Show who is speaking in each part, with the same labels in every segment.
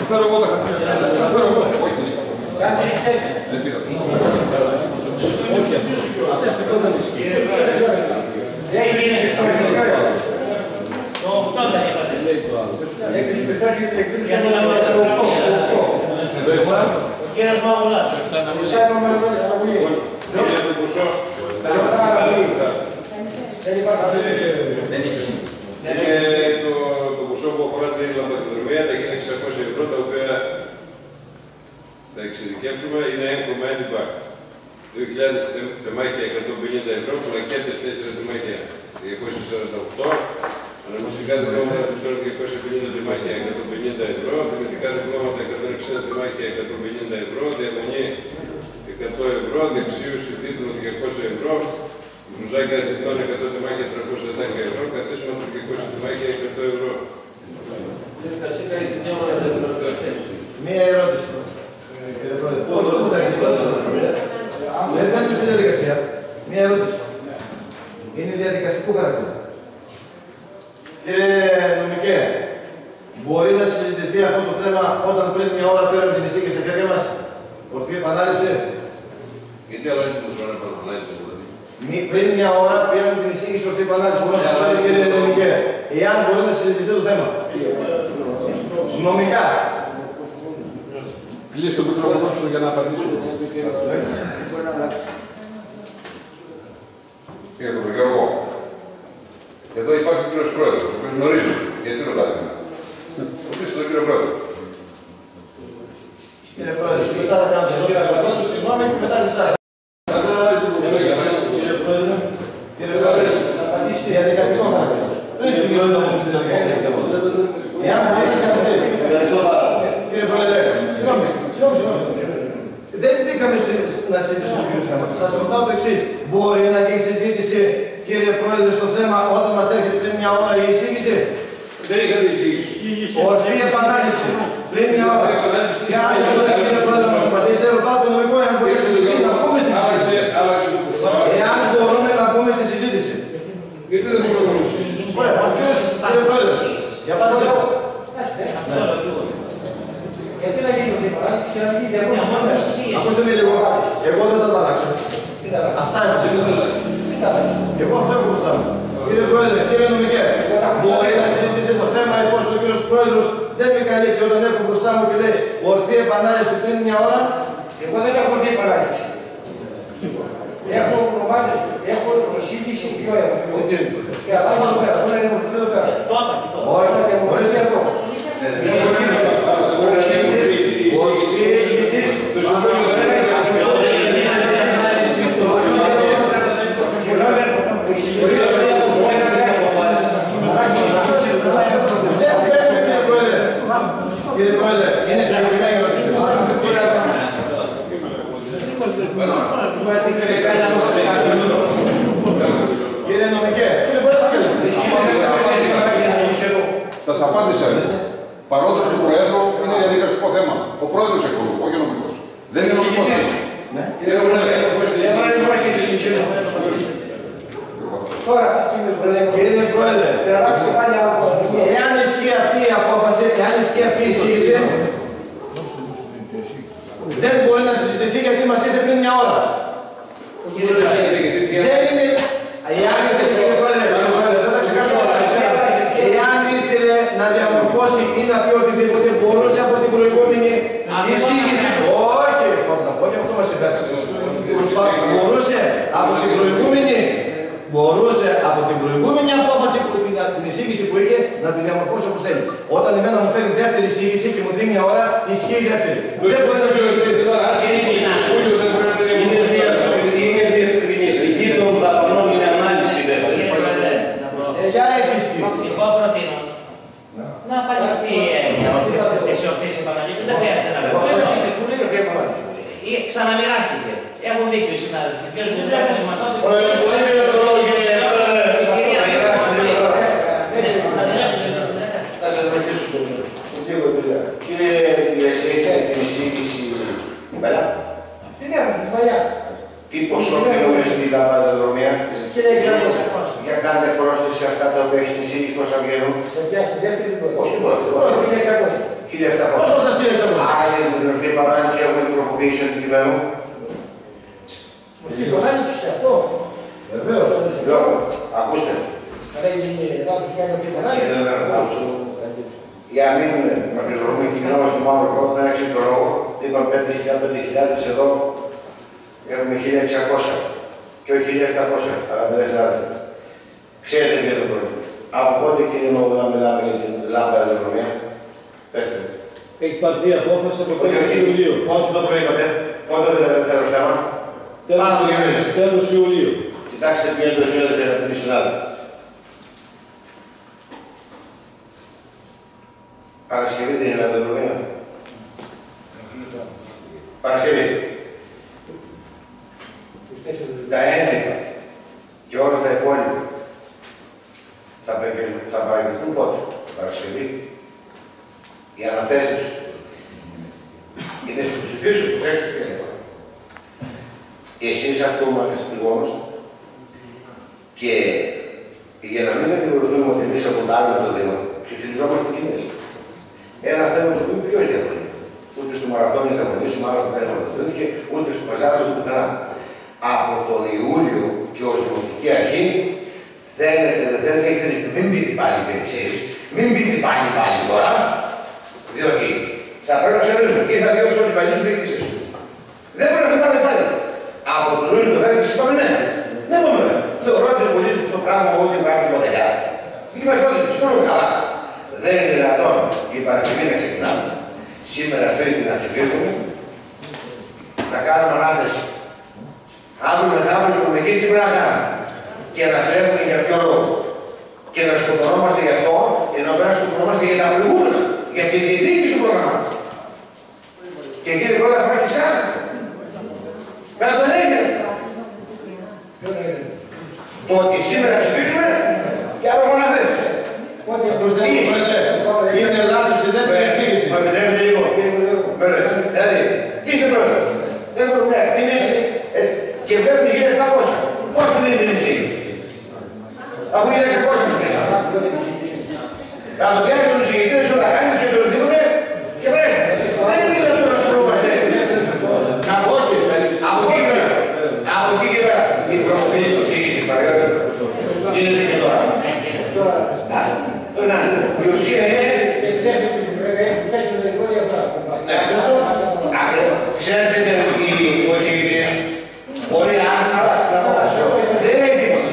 Speaker 1: φέρω εγώ τα χαρτιά. Τα φέρω εγώ. Όχι. Δεν πήρα.
Speaker 2: Το 80 είπατε. Ο κύριος Μαγουλάς.
Speaker 3: Δεν είχε σημασία. Είναι το ποσό που αφορά την λαμπαδρομία, τα 1.600 ευρώ, τα οποία θα εξειδικεύσουμε, είναι 1,1 2.000 τεμάχια 150 ευρώ, πλακέτες 4 τεμάχια 248, αναμουσικά διπλώματα πιστών 250 τεμάχια 150 ευρώ, δημοτικά διπλώματα 160 τεμάχια 150 ευρώ, διαμονή 100 ευρώ, δεξίωση τίτλου 200 ευρώ, μπλουζάκια αριθμών 100 τεμάχια 310 ευρώ, καθίσμα 200 τεμάχια 100 ευρώ.
Speaker 4: Μία ερώτηση. Κύριε Πρόεδρε, πού θα αρχίσει? Δεν κάνουμε στη διαδικασία. Μία ερώτηση. Είναι διαδικαστικού χαρακτήρα. Κύριε Νομικέ, μπορεί να συζητηθεί αυτό το θέμα όταν πριν μια ώρα πήραμε την εισήγηση στα χέρια μας? Ορθή επανάληψη.
Speaker 3: Γιατί άλλο είναι που σου επανάληψη, δηλαδή.
Speaker 4: Πριν μια ώρα πήραμε την εισήγηση ορθή επανάληψη. Μπορεί να σας πάρει, κύριε Νομικέ, εάν μπορεί να συζητηθεί το θέμα. Νομικά.
Speaker 1: Κλείσει το μικρόφωνο σου για να απαντήσω.
Speaker 5: Κύριε Παπαγιώργο, εδώ υπάρχει ο κύριος Πρόεδρος, ο οποίος γνωρίζει. Γιατί ρωτάτε εμένα? Ρωτήστε τον κύριο Πρόεδρο.
Speaker 4: Κύριε Πρόεδρε, μετά θα κάνουμε τον πρώτο συγγνώμη και μετά σε εσάς. Κύριε Πρόεδρε, θα απαντήσει διαδικαστικό χαρακτήρα. Δεν ξεκινήσουμε να πούμε στη διαδικασία. Εάν μπορεί να σκεφτεί. Κύριε Πρόεδρε, συγγνώμη. Δεν μπήκαμε να συζητήσουμε το θέμα. Σας ρωτάω το εξής. Μπορεί να γίνει συζήτηση, κύριε Πρόεδρε, στο θέμα όταν μας έρχεται πριν μια ώρα η εισήγηση?
Speaker 3: Δεν είχατε εισήγηση.
Speaker 4: Ορθή επανάληψη. Πριν μια ώρα. Και αν μπορεί, κύριε Πρόεδρε, να μας απαντήσει, δεν ρωτάω το νομικό, εάν μπορεί να πούμε στη συζήτηση. Εάν μπορούμε να πούμε στη συζήτηση.
Speaker 3: Γιατί δεν μπορούμε να πούμε στη συζήτηση?
Speaker 4: Ωραία, κύριε Πρόεδρε, για απάντηση.
Speaker 2: Γιατί να γίνει αυτή η παράδειξη και να γίνει διαμόνωση?
Speaker 4: Ακούστε με λίγο. Εγώ δεν θα τα αλλάξω. Αυτά έχω μπροστά μου. Εγώ αυτό έχω μπροστά μου. Κύριε Πρόεδρε, κύριε Νομικέ, μπορεί να συζητείτε το θέμα εφόσον ο κύριος Πρόεδρος δεν με καλύπτει όταν έχω μπροστά μου και λέει ορθή επανάληψη πριν μια ώρα?
Speaker 2: Εγώ δεν έχω ορθή επανάληψη. Έχω προβάδες, έχω εισήγηση 2 ευρώ. Και αλλάζω εδώ πέρα, μπορεί να δημορφωθεί εδώ πέρα. Όχι, μπορείς εδώ. Κύριε Πρόεδρε, είναι συγκεκριμένη ερώτηση. Κύριε Νομικέ,
Speaker 5: Σας απάντησα. Παρόντος του Προέδρου είναι διαδικαστικό θέμα. Ο Πρόεδρος εκπροσωπεί, όχι ο νομικός. Δεν είναι νομικό θέμα.
Speaker 4: Κύριε Πρόεδρε, εάν ισχύει αυτή η απόφαση, εάν ισχύει αυτή η εισήγηση, δεν μπορεί να συζητηθεί γιατί μας ήρθε πριν μια ώρα. Δεν είναι. Εάν ήθελε, κύριε Πρόεδρε, δεν θα ξεχάσω όλα. Εάν ήθελε να διαμορφώσει ή να πει οτιδήποτε, μπορούσε από την προηγούμενη εισήγηση. Όχι, Κώστα, όχι αυτό μας υπέρασε. Μπορούσε από την προηγούμενη απόφαση, την εισήγηση που είχε, να τη διαμορφώσει όπως θέλει. Όταν εμένα μου φέρει δεύτερη εισήγηση και μου δίνει μια ώρα, ισχύει η δεύτερη. Δεν μπορεί να συζητηθεί.
Speaker 6: Είναι διευκρινιστική των δαπανών, είναι ανάλυση δεύτερη.
Speaker 4: Ποια έχει ισχύει?
Speaker 2: Εγώ προτείνω να καλυφθεί σε ορθές επαναλήψεις. Δεν χρειάζεται να βρεθούμε. Ξαναμοιράστηκε. Έχουν δίκιο οι συνάδελφοι.
Speaker 6: Θα σας βοηθήσω λίγο. Κύριε Γεσέιτα, την εισήγηση πέρα.
Speaker 2: Την παλιά.
Speaker 6: Τι ποσό θέλουμε στην λαμπαδρομία? Για κάντε πρόσθεση αυτά τα οποία έχει στην εισήγηση πόσα βγαίνουν.
Speaker 2: Στην δεύτερη.
Speaker 6: Όχι στην πρώτη.
Speaker 2: 1.700.
Speaker 6: 1.700.
Speaker 4: Πώς θα σας πει
Speaker 6: τροποποίηση του κειμένου.
Speaker 2: Το άνοιξε σε αυτό.
Speaker 4: Βεβαίως.
Speaker 6: Γιώργο, ακούστε. Για να μην μακριζωρούμε και κινόμαστε μάλλον πρώτα, δεν έχει το λόγο. Είπαμε 5.000 εδώ, έχουμε 1.600 και όχι 1.700, αγαπητέ συνάδελφοι. Ξέρετε ποιο είναι το πρόβλημα. Από πότε, κύριε Νόβου, να μιλάμε για την λάμπα αεροδρομία, πέστε.
Speaker 2: Έχει πάρθει απόφαση από το Ιουλίου.
Speaker 6: Πότε το προείπατε, πότε δεν θέλω θέμα. Πάνω από 2 μήνες.
Speaker 2: Τέλος Ιουλίου.
Speaker 6: Κοιτάξτε ποιο είναι το αισιόδοξο, αγαπητοί συνάδελφοι. Παρασκευή δεν είναι αεροδρομία. Παρασκευή. Τα έννοια και όλα τα υπόλοιπα θα παραγγελθούν πότε. Παρασκευή. Οι αναθέσεις είναι στο ψηφίο σου, προσέξτε ποια είναι. Εσείς αυτοματιστικόμαστε και για να μην κατηγορηθούμε ότι εμείς από τα άλλα το Δήμο ψηφιζόμαστε κι εμείς. Ένα θέμα το οποίο ποιος διαφωνεί. Ούτε στο μαραθώνιο διαφωνήσουμε, άλλο που δεν διαφωνήθηκε, ούτε στο παζάρο του πουθενά. Από τον Ιούλιο και ως Δημοτική Αρχή θέλετε, δεν θέλετε, έχετε μην πείτε πάλι με ξέρεις, μην πείτε πάλι τώρα, διότι θα πρέπει να ξέρετε ή θα διώξω τις παλιές διοίκησεις. Δεν πρέπει να θυμάται πάλι. Από τον Ιούλιο το φέρετε και είπαμε ναι. Ναι, μόνο. Θεωρώ ότι ο πολίτης το πράγμα ό,τι βγάζει στο μοντελιά. Είμαστε πρώτοι, συμφωνούμε καλά. Δεν είναι δυνατόν η Παρασκευή να ξεκινάμε. Σήμερα πρέπει να ψηφίσουμε, να κάνουμε ανάθεση. Αύριο μεθαύριο το εκεί τι πρέπει να κάνουμε. Και να τρέχουμε για ποιο λόγο. Και να σκοτωνόμαστε γι' αυτό, ενώ πρέπει να σκοτωνόμαστε για τα προηγούμενα. Για τη διεκδίκηση του προγράμματος. Και κύριε Πρόεδρε, θα έχει εσάς. Να το λέγεται. Το ότι σήμερα ψηφίσουμε και άλλο ανάθεση.
Speaker 4: Είναι λάθος η δεύτερη εξήγηση.
Speaker 6: Μα επιτρέπετε λίγο. Δηλαδή, είστε πρόεδρε. Έχουμε μια εκτίμηση και βλέπετε 1.700. Πώς του δίνετε την εξήγηση. Αφού είναι 600 μέσα. Να το πιάνει τον εισηγητή, να τα κάνεις και το οτιδήποτε και βρέστε. Δεν είναι δυνατόν να σκορόμαστε. Να πω όχι. Από εκεί και πέρα. Η προφανής εισήγηση παρακάτω. Γίνεται και τώρα. Η ουσία είναι... Ξέρετε ο εισηγητής μπορεί να αλλάξει την απόφαση. Δεν λέει τίποτα.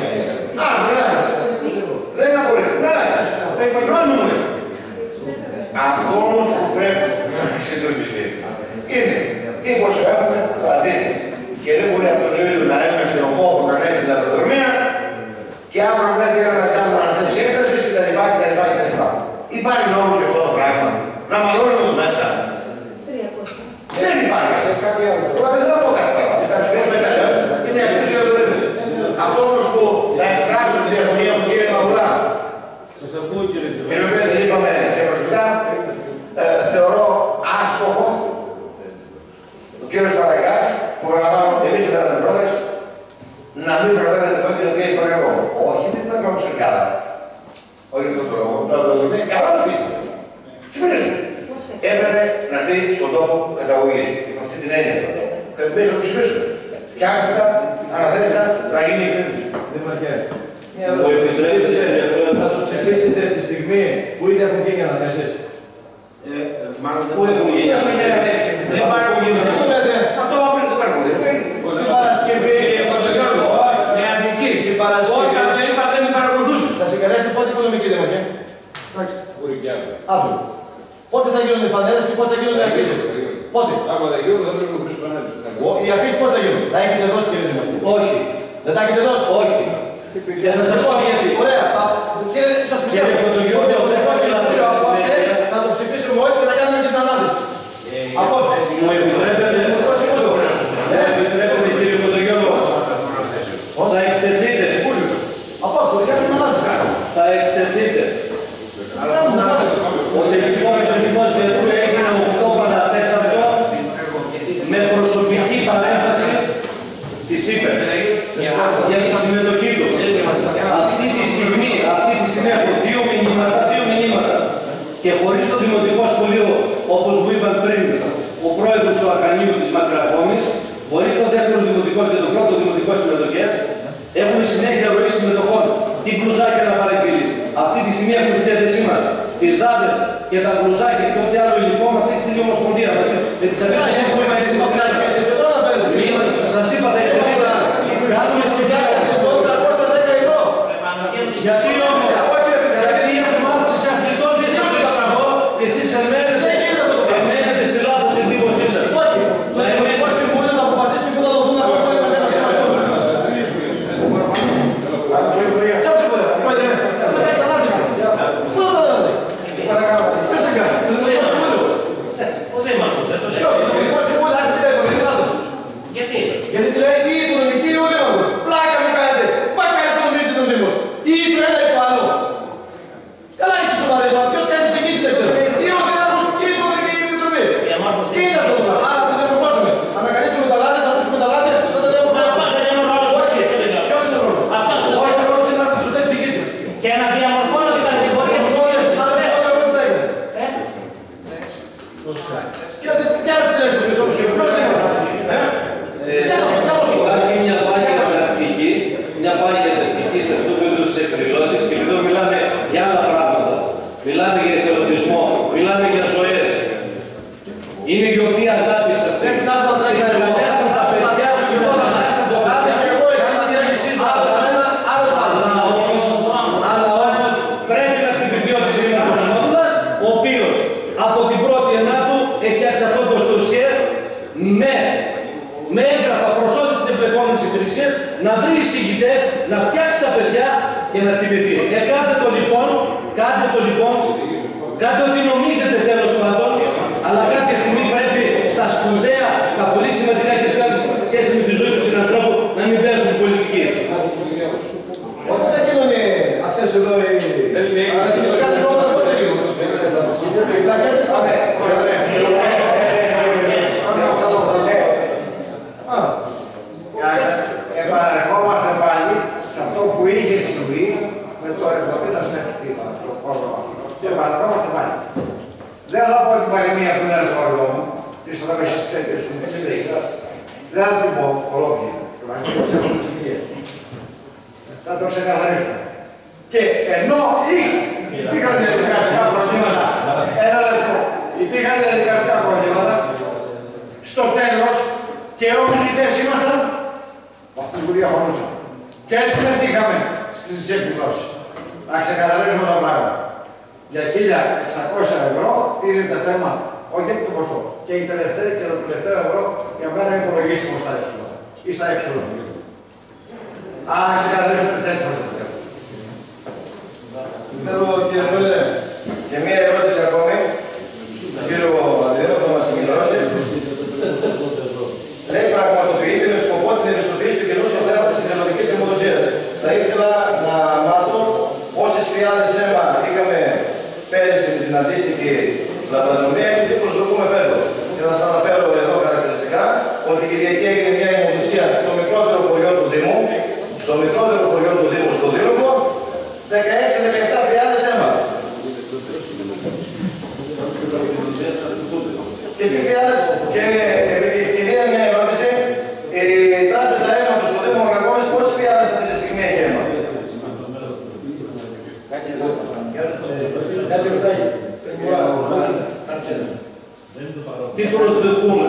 Speaker 6: Δεν απορρίπτει. Να αλλάξει. Νόμιμο. Αυτό όμως που πρέπει να συντονιστεί είναι μήπως έχουμε το αντίστοιχο. Και δεν μπορεί από τον Ιούλιο να έχουμε στην Οπόχο να έρθει την αεροδρομία και άμα πρέπει να κάνουμε αναθέσεις έκτασης και τα λοιπά. Υπάρχει νόμος για αυτό το πράγμα. Να μαλώνουμε μέσα. Δεν υπάρχει. Εγώ δεν θα πω κάτι πράγμα. Θα ψηφίσουμε έτσι αλλιώς. Είναι εκτός για το Δήμο. Αυτό όμως που θα εκφράσω τη διαφωνία μου, κύριε Παπουλά.
Speaker 2: Σας ακούω, κύριε Τζοβέλη.
Speaker 6: Κύριε Παπουλά, δεν είπαμε και προσωπικά, θεωρώ άστοχο ο κύριος Παραγιάς, που παραλαμβάνω εμείς δεν ήταν πρώτες, να μην προλάβετε εδώ και να πιέσει τον εγώ. Όχι, δεν θα κάνω ψηφιάδα. Όχι αυτό το λόγο. Καλό σπίτι. Συμφωνήσουμε. Έπρεπε να έρθει στον τόπο καταγωγής. Με αυτή την έννοια. Πρέπει να το ψηφίσουμε. Φτιάξτε τα, αναθέσετε να γίνει η εκδήλωση.
Speaker 4: Μια ερώτηση. Θα το ψηφίσετε τη στιγμή που ήδη έχουν γίνει αναθέσεις.
Speaker 2: Πού έχουν γίνει αναθέσεις.
Speaker 6: Δεν υπάρχουν γίνει αναθέσεις. Αυτό πριν το παίρνουμε.
Speaker 4: Την Παρασκευή.
Speaker 6: Με αντική.
Speaker 4: Την Παρασκευή.
Speaker 6: Όταν δεν είπα δεν παρακολουθούσε.
Speaker 4: Θα συγκαλέσει πότε οικονομική δημοκρατία. Εντάξει.
Speaker 3: Μπορεί και αύριο.
Speaker 4: Αύριο. Πότε θα γίνουν οι φανέλες και πότε θα γίνουν οι αφήσεις. Πότε.
Speaker 3: Άμα δεν γίνουν θα πρέπει να χρήσεις φανέλες.
Speaker 4: Οι αφήσεις πότε θα γίνουν. Τα έχετε δώσει κύριε Δημαρχή.
Speaker 2: Όχι.
Speaker 4: Δεν τα έχετε δώσει.
Speaker 2: Όχι. Και θα σας πω γιατί.
Speaker 4: Ωραία. Κύριε, σας πιστεύω. Θα το ψηφίσουμε όλοι και θα κάνουμε και την ανάθεση. Απόψε.
Speaker 2: Μου επιτρέπετε, κύριε Κοντογιώργο, θα εκτεθείτε.
Speaker 4: Απόψε, θα κάνουμε την ανάθεση.
Speaker 2: Θα εκτεθείτε. Ο τελικός ελληνικός διαδρού έγινε 8 παρατέταρτο με προσωπική παρέμβαση της ΥΠΕΡ για τη συμμετοχή του. Αυτή τη στιγμή από 2 μηνύματα και τα μπλουζάκια και ό,τι άλλο υλικό μας έχει στην Ομοσπονδία μας. Με τις αμέσως που είμαστε στην Ελλάδα. Σας είπα τα εκπαίδευτα. Κάνουμε συγκάλια. Γιατί όμως, γιατί έχουμε μάθει σε αθλητώδες εξαγώ και εσείς εμένετε στη λάθος εντύπωσή σας.
Speaker 4: Γιατί του λέει ή οικονομική ή ο Δήμαρχος. Πλάκα μου κάνετε. Μα κάνετε νομίζετε τον Δήμος. Ή το ένα ή το άλλο. Καλά είστε σοβαροί τώρα. Ποιος κάνει συγκίσεις δεν ξέρω. Ή ο Δήμαρχος ή η Οικονομική Επιτροπή. Τι είναι αυτό τώρα. Άρα θα δεν προχώσουμε. Αν ανακαλύψουμε τα λάδια, θα βρίσκουμε τα λάδια, θα τα λέμε προχώσουμε. Όχι. Ποιος είναι ο ρόλος. Όχι, ο ρόλος είναι να τους δώσει συγκίσεις.
Speaker 2: Και να διαμορφώνω την κατηγορία της συγκίσεις.
Speaker 4: Και άλλος τι λες στο μισό μισό. Ποιος είναι.
Speaker 7: Υπάρχει μια πάγια τακτική, σε αυτού του είδους τις εκδηλώσεις και εδώ μιλάμε για άλλα πράγματα. Μιλάμε για εθελοντισμό, μιλάμε για ζωές. Είναι γιορτή αγάπης αυτή. Θα περάσουν τα παιδιά σου και θα περάσουν το παιδί. Αλλά όμως πρέπει να χτυπηθεί ο Δήμαρχος Νότουλας, ο οποίος από την πρώτη ενάτου έχει φτιάξει αυτό το ντοσιέ με έγγραφα προς όλες τις εμπλεκόμενες υπηρεσίες, να βρει εισηγητές, να φτιάξει τα παιδιά και να χτυπηθεί. Κάντε το λοιπόν, κάντε ό,τι νομίζετε τέλος πάντων, αλλά κάποια στιγμή πρέπει στα σπουδαία, στα πολύ σημαντικά και σχέση με τη ζωή του συνανθρώπου να μην παίζουν πολιτική.
Speaker 4: Όταν θα γίνουν αυτές εδώ οι αντιστοιχικά δικαιώματα, πότε γίνουν. Οι πλακέτες πάμε.
Speaker 6: Επαναρχόμαστε πάλι σε αυτό που είχε συμβεί με το 70 στέφτημα, το πρόγραμμα. Και επαναρχόμαστε πάλι. Δεν θα πω την παροιμία που είναι στο όργο μου, τις τραπεζικές τέτοιες του Μητσίδης. Δεν θα την πω ολόκληρη. Θα το ξεκαθαρίσουμε. Και ενώ υπήρχαν διαδικαστικά προβλήματα, υπήρχαν διαδικαστικά προβλήματα, στο τέλος και ομιλητές ήμασταν αυτούς που διαφωνούσαν. Και έτσι μετήχαμε στις εκδηλώσεις. Να ξεκαθαρίσουμε τα πράγματα. Για 1.600 ευρώ τίθεται θέμα, όχι το ποσό. Και το τελευταίο ευρώ για μένα είναι υπολογίσιμο στα έξοδα ή στα έξοδα. Αν ξεκαθαρίσουμε τέτοιο θα το
Speaker 4: Θέλω, κύριε Πρόεδρε, και μία ερώτηση ακόμη στον κύριο Αντρέο που θα μας ενημερώσει. Λέει πραγματοποιείται με σκοπό την ευαισθητοποίηση του κοινού στο θέμα της εθελοντικής αιμοδοσίας. Θα ήθελα να μάθω πόσες φιάλες αίμα είχαμε πέρυσι με την αντίστοιχη λαμπαδρομία και τι προσδοκούμε φέτος. Και θα σας αναφέρω εδώ χαρακτηριστικά ότι η Κυριακή έγινε μια αιμοδοσία στο μικρότερο χωριό του Δήμου, στο Δήμο, 16-17 φιάλες αίμα. Και τι φιάλες, και επειδή ευκαιρία μια ερώτηση, η τράπεζα αίματος στο Δήμο Μακακόνης πόσες φιάλες αυτή τη στιγμή έχει αίμα.
Speaker 7: Τι προσδοκούμε.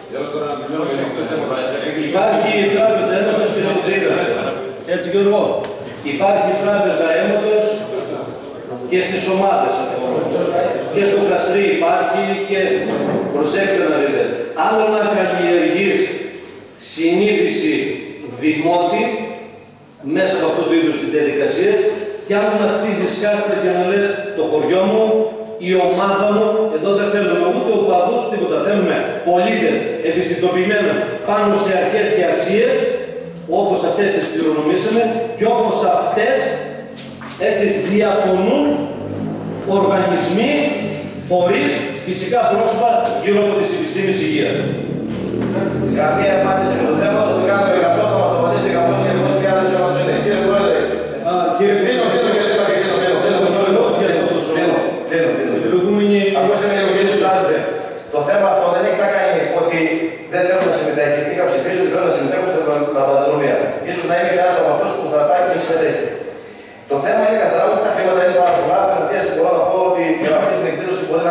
Speaker 7: Υπάρχει η τράπεζα αίματος και στην Τρίγα. Έτσι Γιώργο. Υπάρχει η τράπεζα αίματος και στις ομάδες. Και στο Καστρί υπάρχει και προσέξτε να δείτε. Άλλο να καλλιεργείς συνείδηση δημότη μέσα από αυτού του είδους τις διαδικασίες και άλλο να χτίζεις κάστρα και να λες το χωριό μου, η ομάδα μου, εδώ δεν θέλουμε ούτε οπαδούς, τίποτα. Θέλουμε πολίτες ευαισθητοποιημένους πάνω σε αρχές και αξίες, όπως αυτές τις κληρονομήσαμε και όπως αυτές έτσι διαπονούν οργανισμοί, φορείς, φυσικά πρόσωπα γύρω από τις επιστήμες υγείας.
Speaker 4: Καμία απάντηση με το θέμα, θα το κάνω γραπτός, θα μας απαντήσει γραπτός και πώς φιάλες αίματος είναι. Κύριε Πρόεδρε, ακούστε με λίγο κύριε Συντάζετε. Το θέμα αυτό δεν έχει να κάνει ότι δεν θέλω να συμμετέχει. Είχα ψηφίσει ότι πρέπει να συμμετέχω στην λαμπαδρομία. Ίσως να είμαι κανένας από αυτούς που θα πάει και συμμετέχει. Το θέμα είναι καθαρά ότι τα χρήματα είναι πάρα πολλά. Απέναντι μπορώ να πω ότι με αυτή την εκδήλωση μπορεί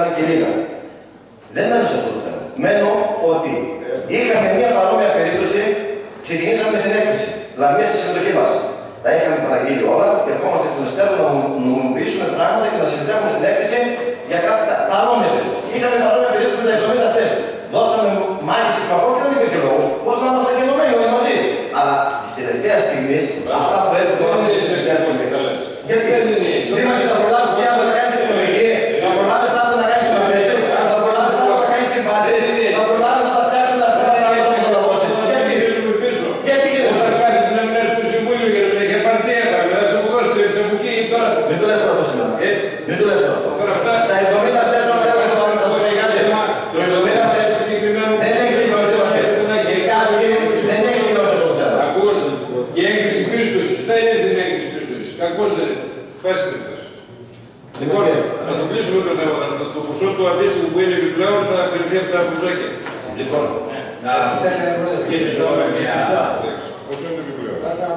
Speaker 4: Δεν μένω σε αυτό το θέμα. Μένω ότι είχαμε μια παρόμοια περίπτωση, ξεκινήσαμε με την έκθεση. Δηλαδή στη συμμετοχή μας. Τα είχαμε παραγγείλει όλα και ερχόμαστε εκ των υστέρων να νομιμοποιήσουμε πράγματα και να συμμετέχουμε στην έκθεση για κάποια παρόμοια περίπτωση. Είχαμε παρόμοια περίπτωση με τα 70 steps. Δώσαμε μάχη σε παγό και δεν υπήρχε λόγος. Πώς να είμαστε ενωμένοι όλοι μαζί. Αλλά τη τελευταία στιγμή αυτά που έρχονται. Γιατί δήμαρχε θα προλάβεις και άλλο να κάνεις οικονομική, θα προλάβεις άλλο να κάνεις υπηρεσίες, θα προλάβεις άλλο να κάνεις συμβάσεις, θα προλάβεις να τα φτιάξουν να κάνεις να τα δώσεις. Γιατί
Speaker 3: όταν κάθεσαι να μην έρθεις στο Συμβούλιο για να έχει απαρτία, να σε αποδώσει, σε αποκεί τώρα.
Speaker 4: Μην το λες τώρα αυτό σήμερα. Μην το λες τώρα. Τα 70 στέσσερα θέλω να σου λέει κάτι. Το 70 στέσσερα δεν έχει δηλώσει το θέμα. Και κάποιοι δεν έχει δηλώσει το θέμα.
Speaker 3: Και έγκριση πίστοσης, δεν είναι την έγκριση πίστοσης. Κακώς δεν είναι. Πάση περιπτώσει. Λοιπόν, να το κλείσουμε το θέμα. Το ποσό του αντίστοιχου που είναι επιπλέον θα αφαιρεθεί από τα μπουζάκια.
Speaker 1: Λοιπόν, να κλείσει το με μια...
Speaker 5: Πόσο είναι επιπλέον?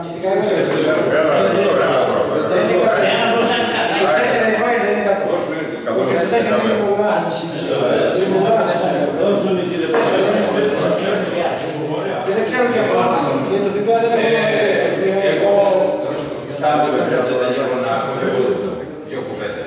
Speaker 1: Εγώ θα μου επιτρέψετε λίγο να πω δύο κουβέντες.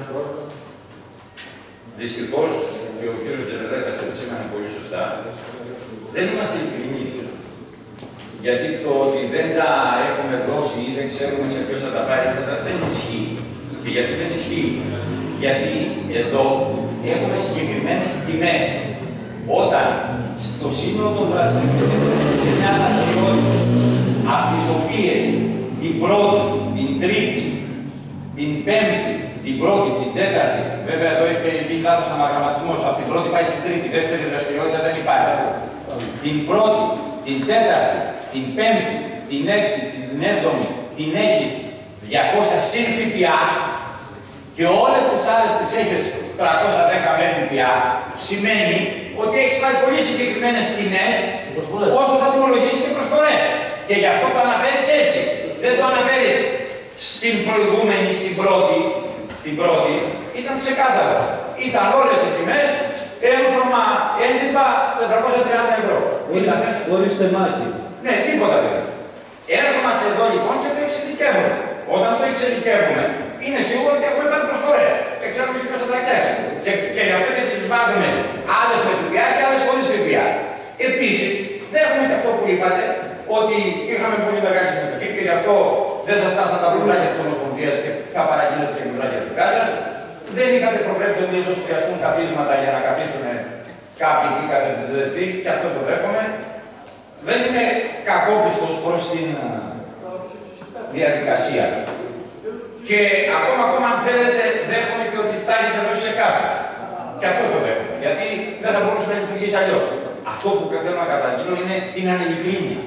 Speaker 1: Δυστυχώς, και ο κύριος Τζερεδάκας το επισήμανε πολύ σωστά, δεν είμαστε ειλικρινείς. Γιατί το ότι δεν τα έχουμε δώσει ή δεν ξέρουμε σε ποιος θα τα πάρει, δεν ισχύει. Και γιατί δεν ισχύει? Γιατί εδώ έχουμε συγκεκριμένες τιμές. Όταν στο σύνολο των δραστηριοτήτων σε μια δραστηριότητα, από τις οποίες την πρώτη, την τρίτη, την πέμπτη, την πρώτη, την τέταρτη, βέβαια εδώ έχει γίνει λάθος αναγραμματισμός, από την πρώτη πάει στην τρίτη, δεύτερη δραστηριότητα δεν υπάρχει. Την πρώτη, την τέταρτη, την πέμπτη, την έκτη, την έβδομη, την έχεις 200 συν ΦΠΑ και όλες τις άλλες τις έχεις 310 με ΦΠΑ, σημαίνει ότι έχεις βάλει πολύ συγκεκριμένες τιμές όσο θα τιμολογήσει και προσφορές. Και γι' αυτό το αναφέρεις έτσι. Δεν το αναφέρεις στην προηγούμενη, στην πρώτη, ήταν ξεκάθαρο. Ήταν όλες οι τιμές, ένδρομα, έντυπα, 430 ευρώ.
Speaker 7: Χωρίς θεμάκι.
Speaker 1: Ναι, τίποτα δεν. Έρχομαστε εδώ λοιπόν και το εξειδικεύουμε. Όταν το εξειδικεύουμε, είναι σίγουρο ότι έχουμε πάρει προσφορές. Και ξέρουμε και ποιος θα τα φτιάξει. Και γι' αυτό και τις βάζουμε άλλες με ΦΠΑ και άλλες χωρίς ΦΠΑ. Επίσης, δέχομαι και αυτό που είπατε, ότι είχαμε πολύ μεγάλη συμμετοχή και γι' αυτό δεν σας φτάσαν τα μπλουζάκια της Ομοσπονδίας και θα παραγγείλετε και μπλουζάκια δικά σας. Δεν είχατε προβλέψει ότι ίσως χρειαστούν καθίσματα για να καθίσουν κάποιοι εκεί κατά την ΔΕΤΗ, και αυτό το δέχομαι. Δεν είμαι κακόπιστος προς την διαδικασία. Και ακόμα αν θέλετε, δέχομαι και ότι τα έχετε δώσει σε κάποιους. Και αυτό το δέχομαι. Γιατί δεν θα μπορούσε να λειτουργήσει αλλιώς. Αυτό που θέλω να καταγγείλω είναι την ανελικρίνεια.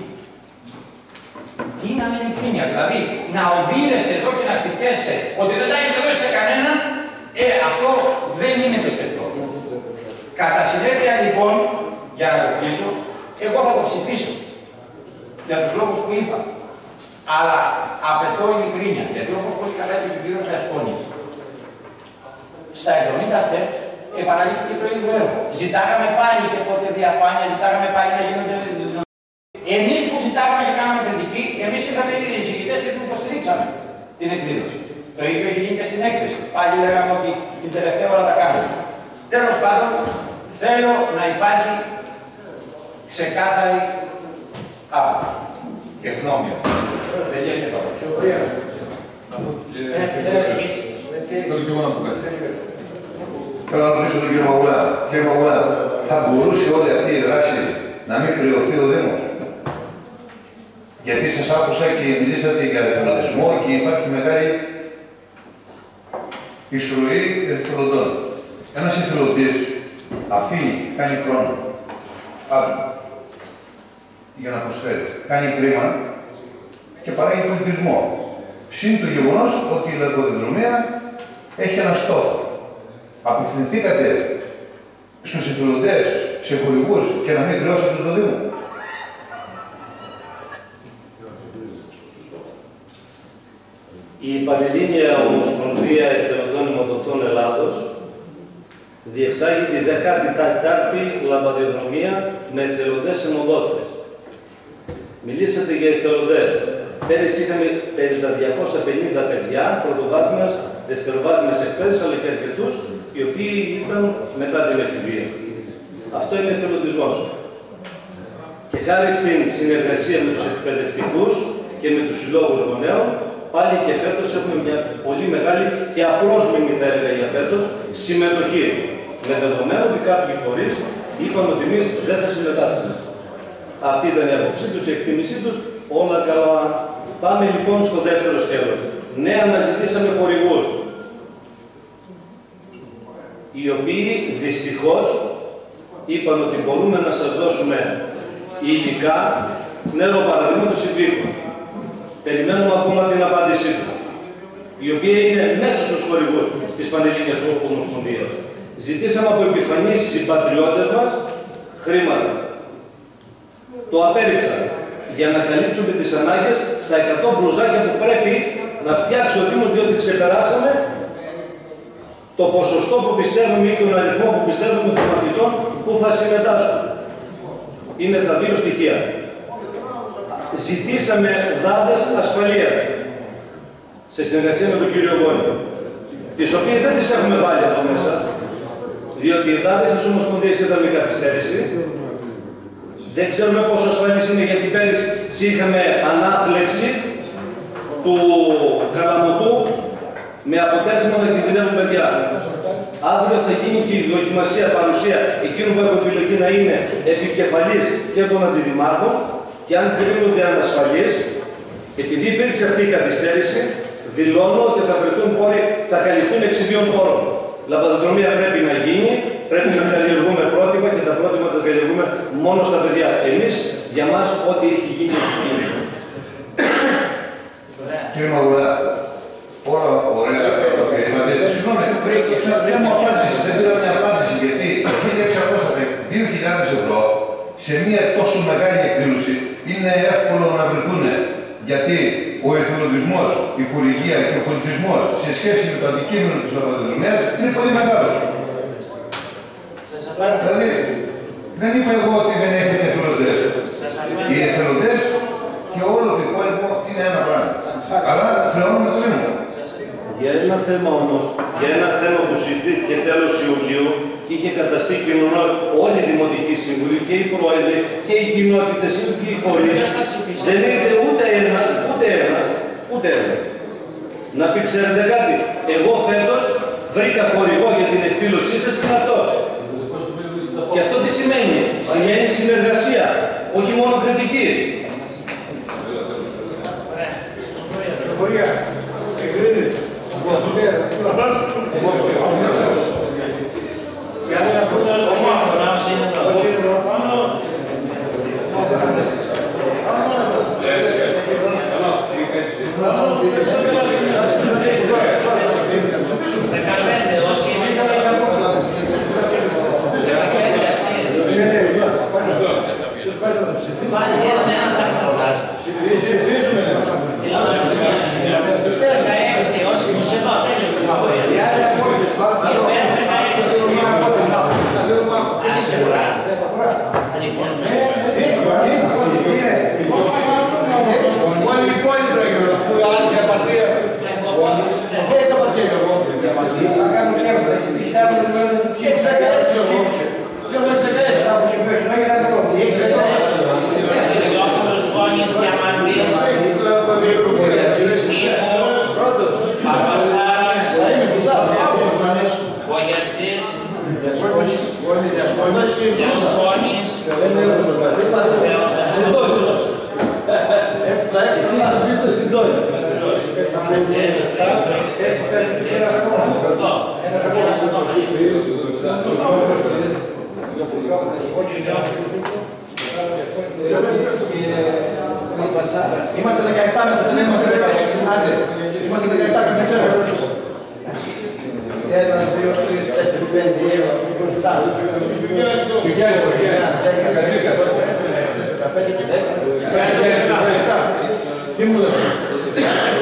Speaker 1: Είναι ανελικρίνεια. Δηλαδή, να οδύρεστε εδώ και να χτυπιέστε ότι δεν τα έχετε δώσει σε κανέναν, αυτό δεν είναι πιστευτό. Κατά συνέπεια, λοιπόν, για να το κλείσω, εγώ θα το ψηφίσω. Για τους λόγους που είπα. Αλλά απαιτώ ειλικρίνεια. Γιατί όπως πολύ καλά είπε ο κύριος Λιασκόνης, στα 70 steps επαναλήφθηκε το ίδιο έργο. Ζητάγαμε πάλι και τότε διαφάνεια, ζητάγαμε πάλι να γίνονται. Εμείς που ζητάγαμε και κάναμε κριτική, εμείς είχαμε οι εισηγητές και την υποστηρίξαμε την εκδήλωση. Το ίδιο έχει γίνει και στην έκθεση. Πάλι λέγαμε ότι την τελευταία ώρα τα κάνουμε. Τέλος πάντων, θέλω να υπάρχει ξεκάθαρη άποψη και γνώμη. Δεν γίνεται τώρα.
Speaker 8: Θέλω να ρωτήσω τον κύριο Μαγουλά. Κύριε Μαγουλά, θα μπορούσε όλη αυτή η δράση να μην χρεωθεί ο Δήμος? Γιατί σας άκουσα και μιλήσατε για εθελοντισμό και υπάρχει μεγάλη εισρωή εθελοντών. Ένας εθελοντής αφήνει, κάνει χρόνο, για να προσφέρει. Κάνει κρίμα και παράγει πολιτισμό. Συν το γεγονός ότι η λαϊκοδρομία έχει ένα στόχο. Απευθυνθήκατε στους εθελοντές, σε χορηγούς και να μην χρεώσετε το Δήμο?
Speaker 7: Η Πανελλήνια Ομοσπονδία Εθελοντών Αιμοδοτών Ελλάδος διεξάγει τη 14η λαμπαδιδρομία με εθελοντές ενοδότες. Μιλήσατε για εθελοντές. Πέρυσι είχαμε περί τα 250 παιδιά πρωτοβάθμιας, δευτεροβάθμιας εκπαίδευσης, αλλά και αρκετούς οι οποίοι ήταν μετά την εφηβεία. Αυτό είναι εθελοντισμός. Και χάρη στην συνεργασία με τους εκπαιδευτικούς και με τους συλλόγους γονέων, πάλι και φέτος έχουμε μια πολύ μεγάλη και απρόσμενη, θα έλεγα για φέτος, συμμετοχή. Με δεδομένο ότι κάποιοι φορείς είπαν ότι εμείς δεν θα συμμετάσχουμε. Αυτή ήταν η άποψή τους, η εκτίμησή τους, όλα καλά. Πάμε λοιπόν στο δεύτερο σκέλος. Ναι, αναζητήσαμε χορηγούς, οι οποίοι δυστυχώς είπαν ότι μπορούμε να σας δώσουμε υλικά, νερό παραδείγματος υδρύχους. Περιμένουμε ακόμα την απάντησή του, η οποία είναι μέσα στους χορηγούς της Πανελλήνιας Ομοσπονδίας. Ζητήσαμε από επιφανείς συμπατριώτες μας χρήματα. Το απέρριψαν για να καλύψουμε τις ανάγκες στα 100 μπλουζάκια που πρέπει να φτιάξει ο Δήμος, διότι ξεπεράσαμε το ποσοστό που πιστεύουμε ή τον αριθμό που πιστεύουμε των φοιτητών που θα συμμετάσχουν. Είναι τα δύο στοιχεία. Ζητήσαμε δάδες ασφαλείας σε συνεργασία με τον κύριο Γόνη, τις οποίες δεν τις έχουμε βάλει εδώ μέσα, διότι οι δάδες της Ομοσπονδίας ήταν με καθυστέρηση. Δεν ξέρουμε πόσο ασφαλής είναι, γιατί πέρυσι είχαμε ανάφλεξη του Καλαμωτού με αποτέλεσμα να κινδυνεύουν παιδιά. Αύριο θα γίνει και η δοκιμασία παρουσία εκείνου που έχουν επιλογή να είναι επικεφαλής και των αντιδημάρχων, και αν κρίνονται ανασφαλείς, επειδή υπήρξε αυτή η καθυστέρηση, δηλώνω ότι θα βρεθούν πόροι, θα καλυφθούν 6 πόρων. Λαμπαδοδρομία πρέπει να γίνει, πρέπει να καλλιεργούμε πρότυπα και τα πρότυπα τα καλλιεργούμε μόνο στα παιδιά. Εμείς, για μας, ό,τι έχει γίνει, έχει γίνει.
Speaker 8: Κύριε Μαγουλά, όλα ωραία το οποίο είπατε. Συγγνώμη, δεν μου απάντησε, δεν πήρα μια απάντηση, γιατί 2.000 ευρώ σε μια τόσο μεγάλη εκδήλωση είναι εύκολο να βρεθούν. Γιατί ο εθελοντισμός, η χορηγία και ο πολιτισμός σε σχέση με το αντικείμενο της λαμπαδοδρομίας είναι πολύ μεγάλο. Δηλαδή, δεν είπα εγώ ότι δεν έχετε εθελοντές. Οι εθελοντές και όλο το υπόλοιπο είναι ένα πράγμα. Αλλά χρεώνουμε το Δήμο.
Speaker 7: Για ένα θέμα όμως, για ένα θέμα που συζητήθηκε τέλος Ιουλίου και είχε καταστεί κοινωνός όλη η Δημοτική Συμβουλή και οι πρόεδροι και οι κοινότητες και οι φορείς, δεν ήρθε ούτε ένας. Να πει, ξέρετε κάτι, εγώ φέτος βρήκα χορηγό για την εκδήλωσή σας και αυτός. Και αυτό τι σημαίνει? Σημαίνει συνεργασία, όχι μόνο κριτική.
Speaker 4: Είμαστε 17 μέσα, δεν είμαστε 16. Άντε, είμαστε 17 και δεν ξέρω. 1, 2, 3, 4, 5, 6, 7. Τι μου λες?